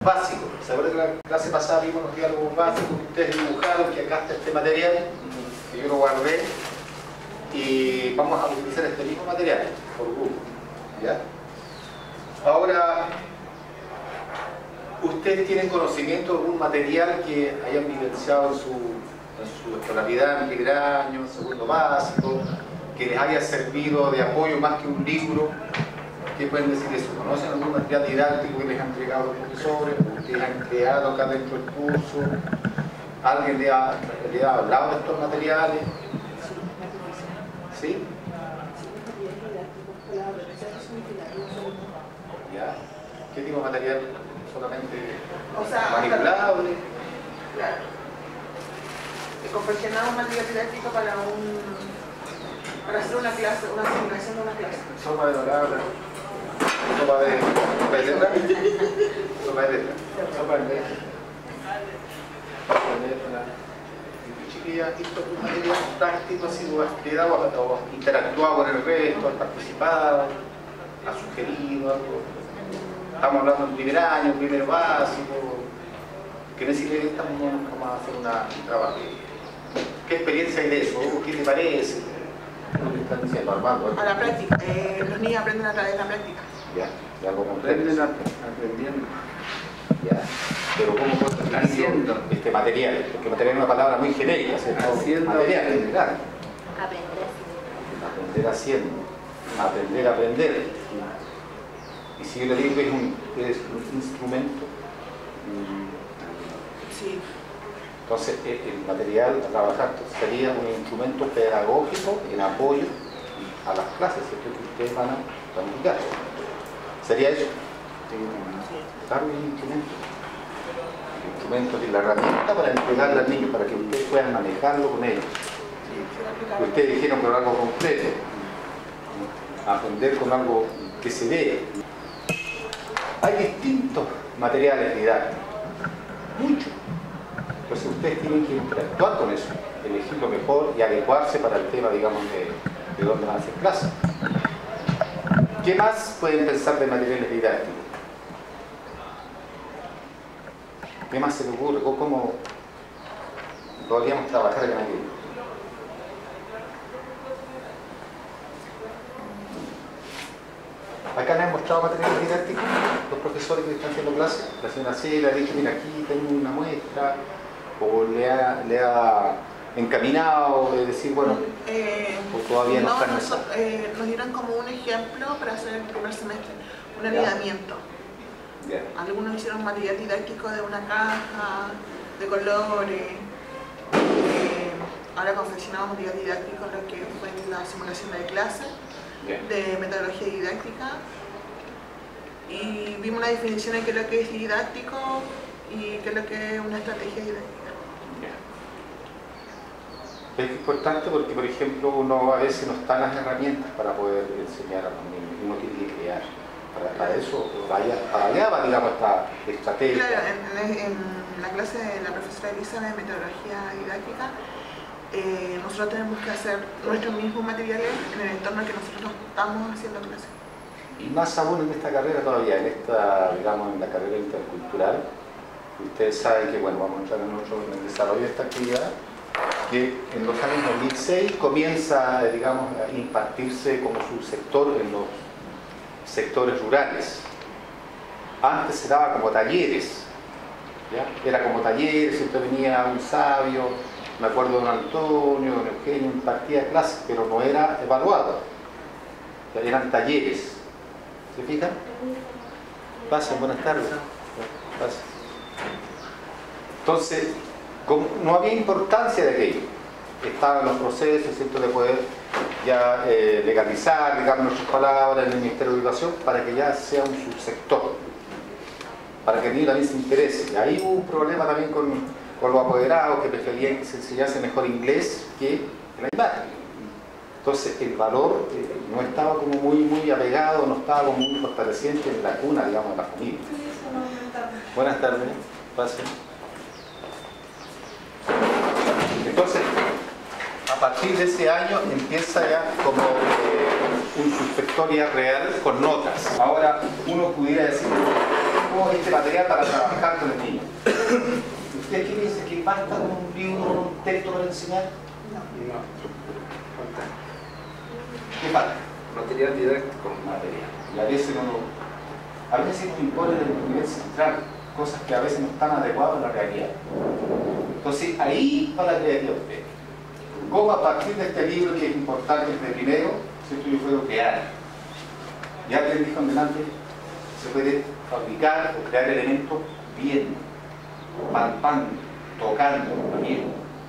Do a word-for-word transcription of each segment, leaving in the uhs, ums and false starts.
básico. ¿Se acuerdan que la clase pasada vimos los diálogos básicos que ustedes dibujaron, que acá está este material, que yo lo guardé, y vamos a utilizar este mismo material por Google, ¿ya? Ahora, ¿ustedes tienen conocimiento de algún material que hayan vivenciado en su, en su escolaridad en primer año, en segundo básico, que les haya servido de apoyo más que un libro? ¿Qué pueden decir eso? ¿Conocen algún material didáctico que les han entregado los profesores? ¿Ustedes han creado acá dentro del curso? ¿Alguien le ha, le ha hablado de estos materiales? ¿Sí? ¿Ya? ¿Qué tipo de material? ¿Solamente o sea, manipulable? Claro. He confeccionado un material didáctico para un para hacer una clase, una simulación de una clase. Sopa de dorada, sopa de sopa de letra, sopa de letra, sopa de letra, sopa de letra. Chiquillas, esto es un material práctico, ha sido actividad o interactuado con el resto, ha participado, ha sugerido algo. Estamos hablando del primer año, primer básico, que necesitamos estamos a hacer una, un trabajo. ¿Qué experiencia hay de eso? ¿Qué te parece? ¿Qué te están diciendo, Armando? A la práctica. Eh, los niños aprenden a través de la práctica. Ya, ya lo comprenden aprendiendo. Ya. Pero ¿cómo puedo haciendo este material? Porque material es una palabra muy genérica, ¿cierto? Haciendo material, general. Aprender. Aprender haciendo. Aprender a aprender. Y si yo le digo que es un, es un instrumento, sí. Entonces el material a trabajar sería un instrumento pedagógico en apoyo a las clases, ¿cierto? Que ustedes van a planificar. ¿Sería eso? Claro, un instrumento. El instrumento es la herramienta para entregarle al niño, para que ustedes puedan manejarlo con ellos. Ustedes dijeron con algo concreto. Aprender con algo que se ve. Hay distintos materiales didácticos, muchos. Entonces ustedes tienen que interactuar con eso, elegir lo mejor y adecuarse para el tema, digamos, de, de dónde van a hacer clases. ¿Qué más pueden pensar de materiales didácticos? ¿Qué más se les ocurre? ¿Cómo podríamos trabajar en aquello? Acá les han mostrado materiales didácticos, los profesores que están haciendo clases. La señora C le ha dicho, mira, aquí tengo una muestra, o le ha, le ha encaminado, de decir, bueno, eh, pues todavía no, no están... Nos, eh, nos dieron como un ejemplo para hacer el primer semestre, un anidamiento. Yeah. Algunos hicieron material didáctico de una caja, de colores. Eh, ahora confeccionamos material didáctico, lo que fue la simulación de clase. Bien. De metodología didáctica, y vimos una definición de qué es lo que es didáctico y qué es lo que es una estrategia didáctica. Bien. Es importante porque, por ejemplo, uno a veces no están las herramientas para poder enseñar a los niños, uno tiene que crear. Para, para eso, vaya, para allá va, digamos, esta estrategia. Claro, en, en, en la clase de la profesora Elisa de metodología didáctica, Eh, nosotros tenemos que hacer nuestros mismos materiales en el entorno en que nosotros estamos haciendo clases. Y más aún en esta carrera todavía, en esta, digamos, en la carrera intercultural, ustedes saben que, bueno, vamos a entrar en, otro, en el desarrollo de esta actividad, que en los años dos mil seis comienza, digamos, a impartirse como subsector en los sectores rurales. Antes se daba como talleres, ¿ya? Era como talleres, siempre venía un sabio. Me acuerdo de don Antonio, don Eugenio, impartía clases, pero no era evaluado. Eran talleres. ¿Se fijan? Pasen, buenas tardes. Pasen. Entonces, como no había importancia de aquello. Estaban los procesos, ¿cierto?, de poder ya eh, legalizar, digamos, nuestras palabras en el Ministerio de Educación para que ya sea un subsector, para que el niño también se interese. Y ahí hubo un problema también con... con los apoderados que preferían que se enseñase mejor inglés que la imagen. Entonces el valor eh, no estaba como muy, muy apegado, no estaba como muy fortaleciente en la cuna, digamos, de la familia. Buenas tardes, pasen. Entonces, a partir de ese año empieza ya como eh, un subsector ya real con notas. Ahora uno pudiera decir, como este material para trabajar con el niño. ¿Usted qué piensa? ¿Que basta con un libro, con un texto para enseñar? No. ¿Qué falta? Material didáctico. Material. Y a veces uno, a veces nos impone desde el nivel central cosas que a veces no están adecuadas a la realidad. Entonces ahí va la creatividad de usted. ¿Cómo a partir de este libro, que es importante desde primero, ¿cierto? Yo puedo crear? Ya aprendí con delante, se puede fabricar o crear elementos bien, palpando, tocando, bien.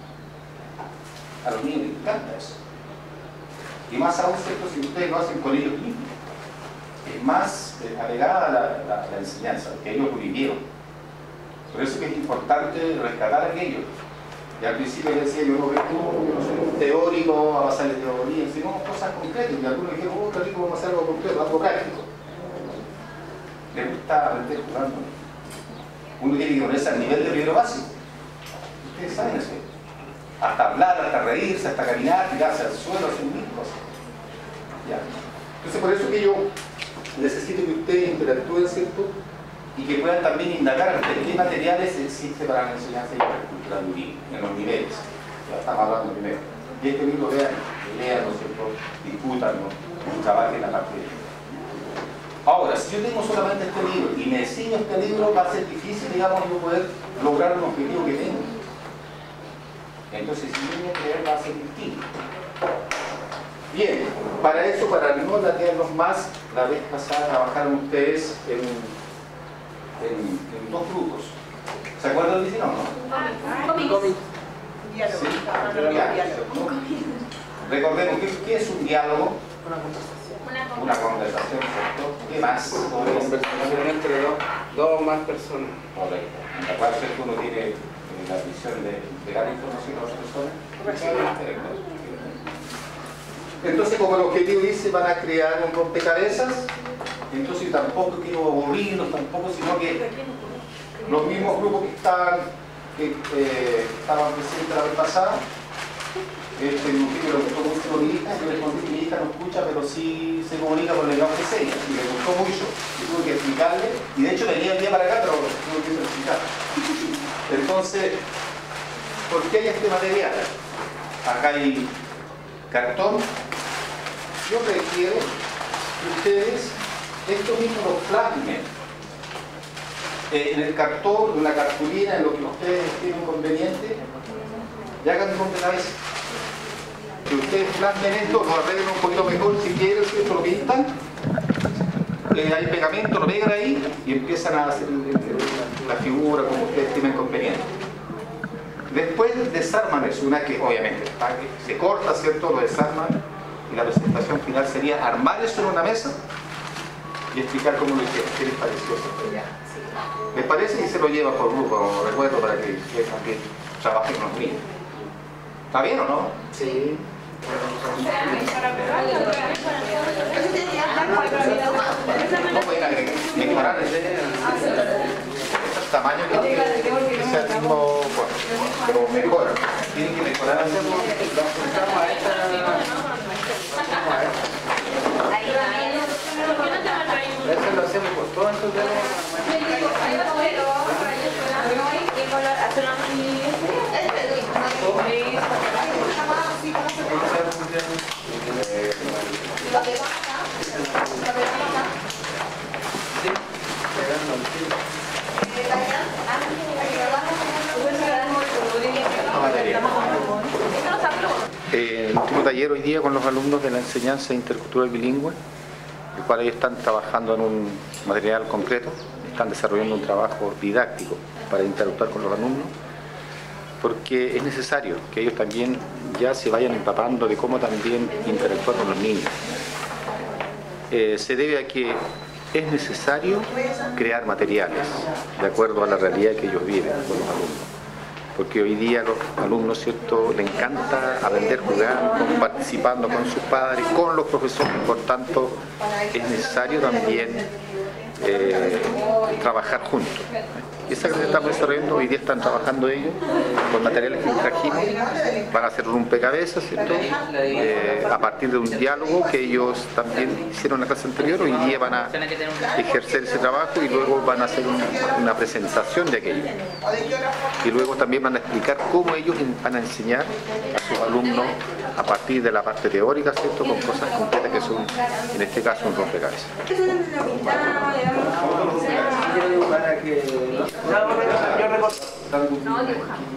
A los niños les encanta eso. Y más aún, ¿cierto? Si ustedes lo hacen con ellos mismos, es más eh, alegada la, la, la enseñanza, que ellos lo vivieron. Por eso que es importante rescatar aquello. Y al principio les decía, yo no, yo no soy un teórico a basar en teoría, sino cosas concretas. Y algunos dijeron, oh, qué rico, vamos a hacer algo concreto, algo práctico. Les gusta aprender jugando. Uno tiene que ponerse al nivel de primero básico. Ustedes saben eso. Hasta hablar, hasta reírse, hasta caminar, tirarse al suelo, hacer mil cosas. ¿Ya? Entonces, por eso que yo necesito que ustedes interactúen, ¿cierto? Y que puedan también indagar qué materiales existe para la enseñanza intercultural en los niveles. Ya estamos hablando primero. Y este libro, vean, lean, ¿no es cierto? Discútanlo, trabajen la parte de ello. Ahora, si yo tengo solamente este libro y me enseño este libro, va a ser difícil, digamos, yo poder lograr un objetivo que tengo. Entonces, si yo voy a creer, va a ser distinto. Bien, para eso, para no latearlos más, la vez pasada trabajaron ustedes en, en, en dos grupos. ¿Se acuerdan del no? Diálogo. Sí, un diálogo. Recordemos, ¿qué, ¿qué es un diálogo? Una conversación. Una conversación, ¿cierto? ¿Qué más? Una conversación entre dos, dos o más personas. Correcto. En la cual uno tiene la visión de entregar información a otras personas. Entonces, como el objetivo dice, van a crear un rompecabezas. Entonces tampoco quiero aburrirlos, tampoco, sino que los mismos grupos que estaban, que eh, estaban presentes la vez pasada, este grupito le gustó mucho a mi hija, yo le respondí que mi hija no escucha, pero sí se comunica por el lenguaje de señas, y le gustó mucho, y tuve que explicarle, y de hecho venía el día para acá, pero tuve que explicar. Entonces, ¿por qué hay este material? Acá hay cartón. Yo requiero que ustedes esto mismo lo plasmen eh, en el cartón, en la cartulina, en lo que ustedes estimen conveniente, y hagan un rompecabezas. Que ustedes plasmen esto, lo arreglen un poquito mejor si quieren, ¿cierto? Lo pintan, eh, hay pegamento, lo pegan ahí y empiezan a hacer la figura como ustedes estimen conveniente. Después desarman eso, una que obviamente se corta, ¿cierto? Lo desarman y la presentación final sería armar eso en una mesa y explicar cómo lo hicieron, qué les pareció eso. ¿Les parece? Y se lo lleva por grupo, como recuerdo, para que ustedes también trabajen con los niños. ¿Está bien o no? Sí. No pueden agregar, mejorar el tamaño que tiene, que sea el mismo, bueno, pero mejor, tienen que mejorar. Eso lo hacemos por todo, entonces. Eh, el último taller hoy día con los alumnos de la enseñanza intercultural bilingüe, el cual ellos están trabajando en un material concreto, están desarrollando un trabajo didáctico para interactuar con los alumnos, porque es necesario que ellos también ya se vayan empapando de cómo también interactuar con los niños. Eh, se debe a que es necesario crear materiales de acuerdo a la realidad que ellos viven con los alumnos, porque hoy día a los alumnos, ¿cierto?, les encanta aprender jugando, participando con sus padres, con los profesores. Por tanto, es necesario también eh, trabajar juntos. Y esa que se está desarrollando, hoy día están trabajando ellos con materiales que trajimos, van a hacer rompecabezas, ¿cierto? Eh, a partir de un diálogo que ellos también hicieron en la clase anterior, hoy día van a ejercer ese trabajo y luego van a hacer una, una presentación de aquello. Y luego también van a explicar cómo ellos van a enseñar a sus alumnos a partir de la parte teórica, ¿cierto? Con cosas concretas que son, en este caso, un rompecabezas. Para que... No, dibujamos.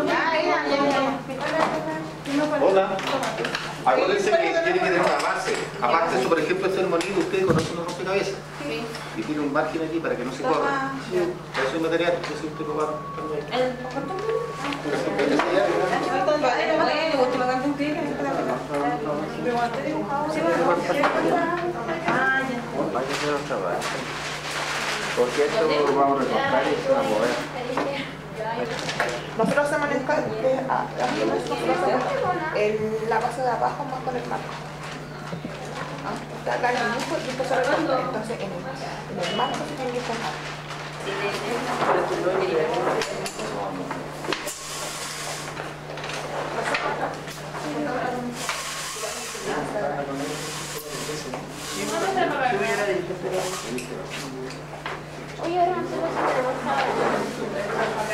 Hola. Acuérdense que tiene que tener una base. Aparte de eso, por ejemplo, este monito, ustedes conocen los rompecabezas. Sí. Y tiene un margen aquí para que no se corra. Eso es material, entonces usted lo va a cambiar. ¿El Porque esto lo vamos a recortar y se va a mover. Nosotros hacemos el cálculo, en la base de abajo más con el marco. Está acá en el muslo y después se recorta. Entonces en el, en el marco se tiene que forjar. Oye, ahora vamos a hacer